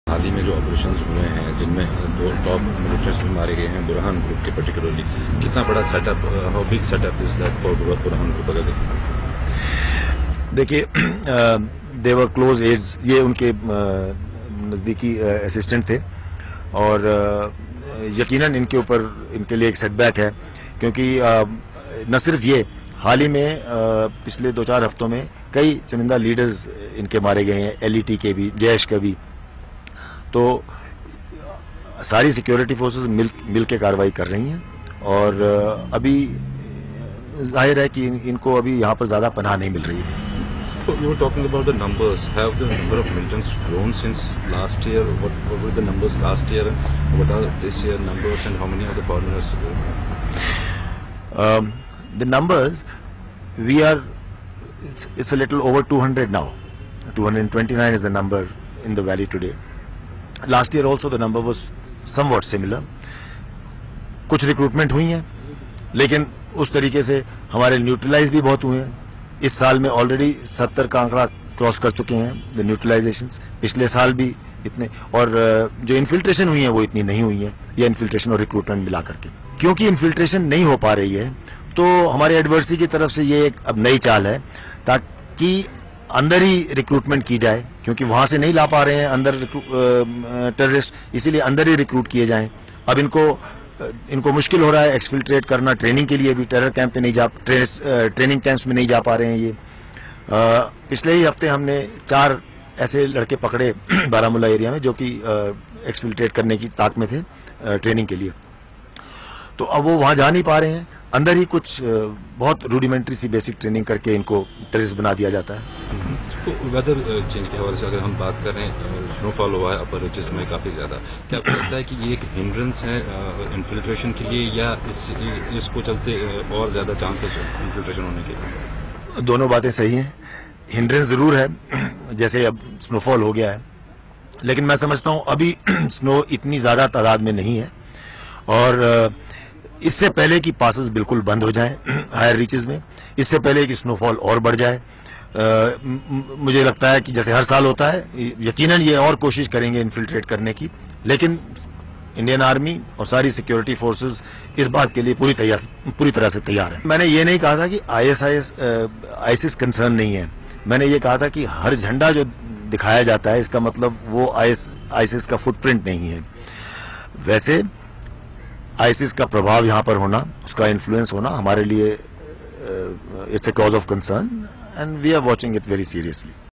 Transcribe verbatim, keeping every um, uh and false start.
हाल ही में जो ऑपरेशंस हुए हैं जिनमें दो टॉप मिलिटेंट्स भी मारे गए हैं बुरहान ग्रुप के पर्टिकुलरली, कितना बड़ा setup, how big setup is that for Burhan group? अगर देखिए, दे वर क्लोज एड्स, ये उनके नजदीकी असिस्टेंट थे और यकीनन इनके ऊपर इनके लिए एक सेटबैक है, क्योंकि न सिर्फ ये, हाल ही में पिछले दो चार हफ्तों में कई चुनिंदा लीडर्स इनके मारे गए हैं, एलईटी के भी, जैश के भी। तो सारी सिक्योरिटी फोर्सेस मिल मिल के कार्रवाई कर रही हैं और अभी जाहिर है कि इन, इनको अभी यहाँ पर ज्यादा पनाह नहीं मिल रही है। So you were talking about the numbers. Have the number of militants grown since last year? What, what were the numbers last year? What are this year numbers, and how many are the foreigners? Um, the numbers, we are, it's, it's a little over two hundred now. two hundred twenty-nine is the number in the valley today. Last year also the number was somewhat similar. कुछ recruitment हुई हैं, लेकिन उस तरीके से हमारे neutralise भी बहुत हुए हैं। इस साल में ऑलरेडी सत्तर का आंकड़ा क्रॉस कर चुके हैं द न्यूट्रलाइजेशंस। पिछले साल भी इतने, और जो इन्फिल्ट्रेशन हुई है वो इतनी नहीं हुई है, या इन्फिल्ट्रेशन और रिक्रूटमेंट मिला करके। क्योंकि इन्फिल्ट्रेशन नहीं हो पा रही है, तो हमारे एडवर्सी की तरफ से ये एक अब नई चाल है, ताकि अंदर ही रिक्रूटमेंट की जाए, क्योंकि वहां से नहीं ला पा रहे हैं अंदर टेररिस्ट, इसीलिए अंदर ही रिक्रूट किए जाएं। अब इनको इनको मुश्किल हो रहा है एक्सफिल्ट्रेट करना, ट्रेनिंग के लिए भी टेरर कैंप में नहीं जा, ट्रेनिंग कैंप्स में नहीं जा पा रहे हैं ये। आ, पिछले ही हफ्ते हमने चार ऐसे लड़के पकड़े बारामूला एरिया में, जो कि एक्सफिल्ट्रेट करने की ताक में थे आ, ट्रेनिंग के लिए। तो अब वो वहां जा नहीं पा रहे हैं, अंदर ही कुछ बहुत रूडिमेंट्री सी बेसिक ट्रेनिंग करके इनको टेररिस्ट बना दिया जाता है। तो वेदर चेंज के हवाले से अगर हम बात कर रहे हैं, स्नोफॉल हुआ है अपर रीचेस में काफी ज्यादा, क्या आपको लगता है कि ये एक हिंड्रेंस है इन्फिल्ट्रेशन के लिए, या इस, इसको चलते और ज्यादा चांसेस है इन्फिल्ट्रेशन होने के? दोनों बातें सही हैं। हिंड्रेंस जरूर है, जैसे अब स्नोफॉल हो गया है, लेकिन मैं समझता हूं अभी स्नो इतनी ज्यादा तादाद में नहीं है, और इससे पहले कि पासेस बिल्कुल बंद हो जाएं हायर रीचेस में, इससे पहले कि स्नोफॉल और बढ़ जाए, आ, मुझे लगता है कि जैसे हर साल होता है, यकीनन ये और कोशिश करेंगे इन्फिल्ट्रेट करने की, लेकिन इंडियन आर्मी और सारी सिक्योरिटी फोर्सेस इस बात के लिए पूरी तैयार पूरी तरह से तैयार है। मैंने ये नहीं कहा था कि आईएसआईएस आईसिस कंसर्न नहीं है, मैंने ये कहा था कि हर झंडा जो दिखाया जाता है इसका मतलब वो आईसिस का फुटप्रिंट नहीं है। वैसे आईसिस का प्रभाव यहां पर होना, उसका इन्फ्लुएंस होना हमारे लिए it's a cause of concern, and we are watching it very seriously.